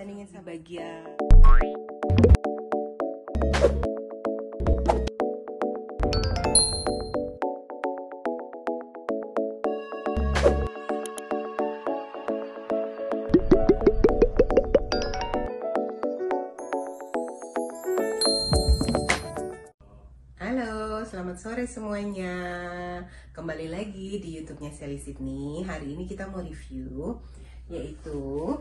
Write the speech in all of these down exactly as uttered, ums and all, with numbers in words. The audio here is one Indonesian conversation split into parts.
bandingin sama bagian. Halo, selamat sore semuanya. Kembali lagi di YouTube-nya Sally Sydney. Hari ini kita mau review yaitu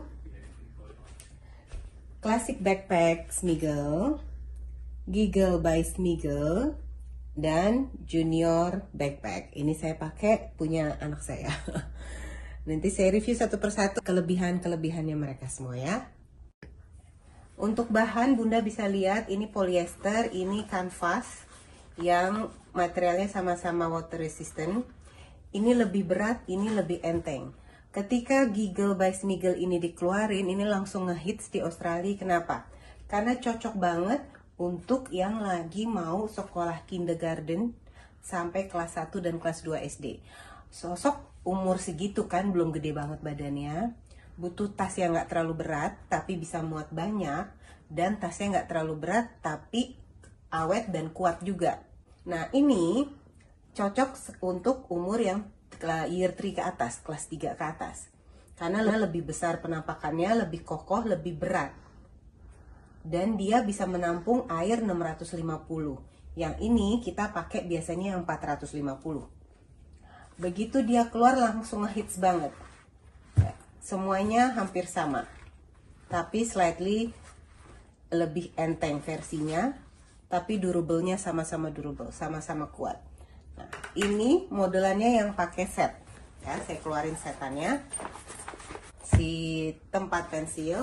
Classic Backpack Smiggle, Giggle by Smiggle, dan Junior Backpack. Ini saya pakai punya anak saya. Nanti saya review satu persatu kelebihan-kelebihannya mereka semua ya. Untuk bahan Bunda bisa lihat ini polyester, ini kanvas yang materialnya sama-sama water resistant. Ini lebih berat, ini lebih enteng. Ketika Giggle by Smiggle ini dikeluarin, ini langsung ngehits di Australia. Kenapa? Karena cocok banget untuk yang lagi mau sekolah kindergarten sampai kelas satu dan kelas dua S D. Sosok umur segitu kan, belum gede banget badannya. Butuh tas yang gak terlalu berat, tapi bisa muat banyak. Dan tasnya gak terlalu berat, tapi awet dan kuat juga. Nah, ini cocok untuk umur yang year three ke atas, kelas tiga ke atas. Karena lebih besar penampakannya, lebih kokoh, lebih berat. Dan dia bisa menampung air enam ratus lima puluh. Yang ini kita pakai biasanya yang empat ratus lima puluh. Begitu dia keluar langsung ngehits banget. Semuanya hampir sama. Tapi slightly lebih enteng versinya. Tapi durable-nya sama-sama durable, sama-sama kuat. Nah, ini modelannya yang pakai set. Ya, saya keluarin setannya. Si tempat pensil,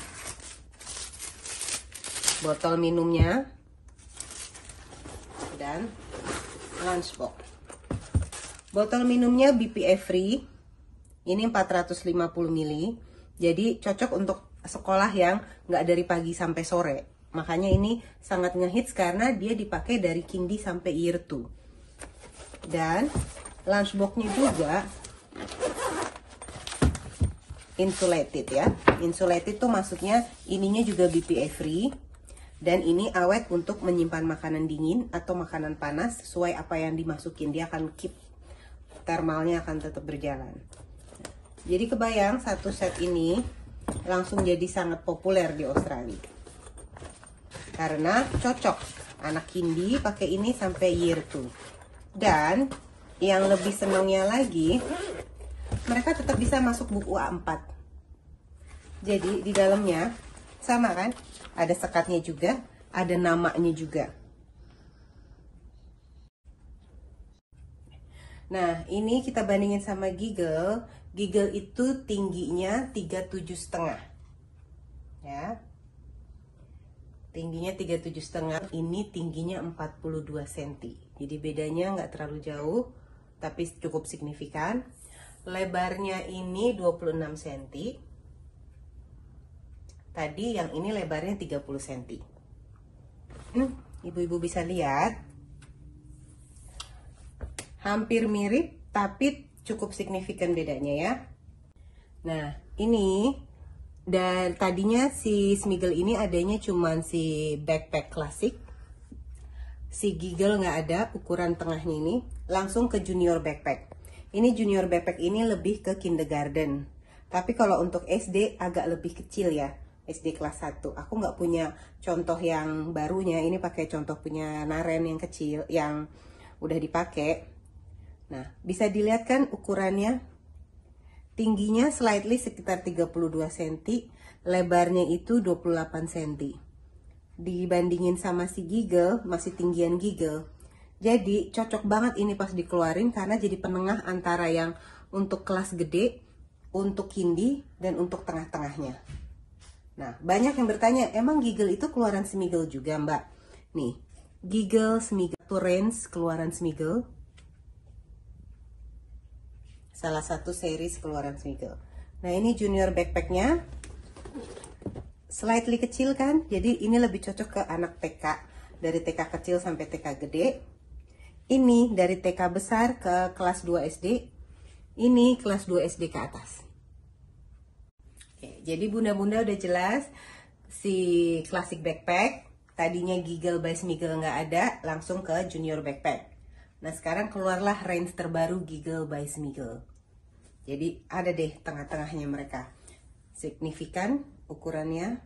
botol minumnya, dan lunchbox. Botol minumnya B P A free. Ini empat ratus lima puluh mililiter. Jadi cocok untuk sekolah yang nggak dari pagi sampai sore. Makanya ini sangat ngehits karena dia dipakai dari kindi sampai year two. Dan lunchbox-nya juga insulated ya. Insulated tuh maksudnya ininya juga B P A free. Dan ini awet untuk menyimpan makanan dingin atau makanan panas sesuai apa yang dimasukin. Dia akan keep, thermalnya akan tetap berjalan. Jadi kebayang satu set ini langsung jadi sangat populer di Australia. Karena cocok anak kindi pakai ini sampai year two. Dan yang lebih senangnya lagi, mereka tetap bisa masuk buku A empat. Jadi di dalamnya sama kan? Ada sekatnya juga, ada namanya juga. Nah, ini kita bandingin sama Giggle. Giggle itu tingginya tiga puluh tujuh koma lima. Ya. Tingginya tiga puluh tujuh koma lima, ini tingginya empat puluh dua sentimeter. Jadi bedanya nggak terlalu jauh, tapi cukup signifikan. Lebarnya ini dua puluh enam sentimeter. Tadi yang ini lebarnya tiga puluh sentimeter. Hmm, ibu-ibu bisa lihat. Hampir mirip, tapi cukup signifikan bedanya ya. Nah, ini dan tadinya si Smiggle ini adanya cuman si backpack klasik. Si Giggle nggak ada, ukuran tengahnya ini. Langsung ke Junior Backpack. Ini Junior Backpack ini lebih ke kindergarten. Tapi kalau untuk S D agak lebih kecil ya. S D kelas satu. Aku nggak punya contoh yang barunya. Ini pakai contoh punya Naren yang kecil, yang udah dipakai. Nah, bisa dilihat kan ukurannya. Tingginya slightly sekitar tiga puluh dua sentimeter, lebarnya itu dua puluh delapan sentimeter. Dibandingin sama si Giggle, masih tinggian Giggle. Jadi cocok banget ini pas dikeluarin karena jadi penengah antara yang untuk kelas gede, untuk kindi, dan untuk tengah-tengahnya. Nah, banyak yang bertanya, emang Giggle itu keluaran Smiggle juga, Mbak? Nih, Giggle Smiggle itu range keluaran Smiggle. Salah satu series keluaran Smiggle. Nah, ini Junior Backpacknya. Slightly kecil kan? Jadi ini lebih cocok ke anak T K. Dari T K kecil sampai T K gede. Ini dari T K besar ke kelas dua S D. Ini kelas dua S D ke atas. Oke, jadi bunda-bunda udah jelas si classic backpack. Tadinya Giggle by Smiggle nggak ada, langsung ke Junior backpack. Nah sekarang keluarlah range terbaru Giggle by Smiggle. Jadi ada deh tengah-tengahnya mereka. Signifikan ukurannya.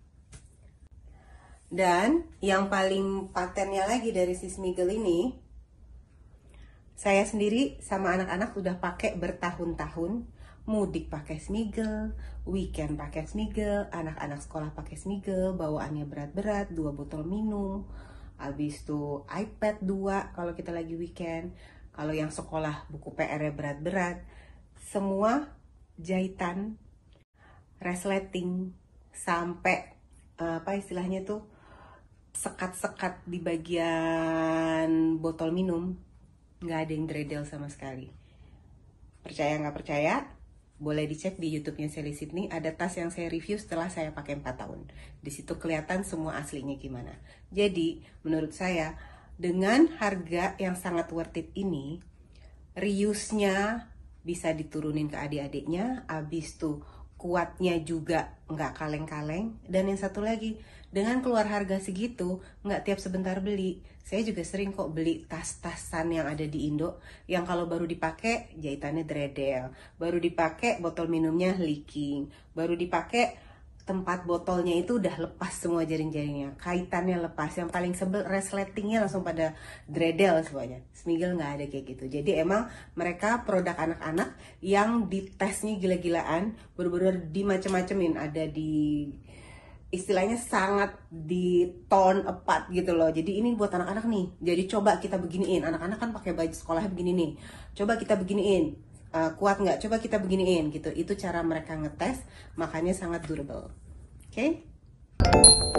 Dan yang paling patennya lagi dari si Smiggle ini, saya sendiri sama anak-anak udah pakai bertahun-tahun. Mudik pakai Smiggle, weekend pakai Smiggle, anak-anak sekolah pakai Smiggle, bawaannya berat-berat, dua botol minum, habis itu iPad dua kalau kita lagi weekend. Kalau yang sekolah buku P R-nya berat-berat, semua jahitan, resleting, sampai apa istilahnya tuh, sekat-sekat di bagian botol minum, nggak ada yang dreadel sama sekali. Percaya nggak percaya? Boleh dicek di YouTube-nya Sally Sydney, ada tas yang saya review setelah saya pakai empat tahun. Di situ kelihatan semua aslinya gimana. Jadi, menurut saya, dengan harga yang sangat worth it ini, reuse-nya bisa diturunin ke adik-adiknya, habis tuh kuatnya juga nggak kaleng-kaleng. Dan yang satu lagi, dengan keluar harga segitu, nggak tiap sebentar beli. Saya juga sering kok beli tas-tasan yang ada di Indo, yang kalau baru dipakai jahitannya dreadel, baru dipakai botol minumnya leaking, baru dipakai tempat botolnya itu udah lepas semua jaring-jaringnya, kaitannya lepas, yang paling sebel resletingnya langsung pada dreadel semuanya. Smiggle nggak ada kayak gitu. Jadi emang mereka produk anak-anak yang ditesnya gila-gilaan, bener-bener dimacem-macemin, ada di istilahnya sangat di tone apart gitu loh. Jadi ini buat anak-anak nih. Jadi coba kita beginiin. Anak-anak kan pakai baju sekolahnya begini nih. Coba kita beginiin. Uh, kuat nggak? Coba kita beginiin gitu. Itu cara mereka ngetes. Makanya sangat durable. Oke? Okay?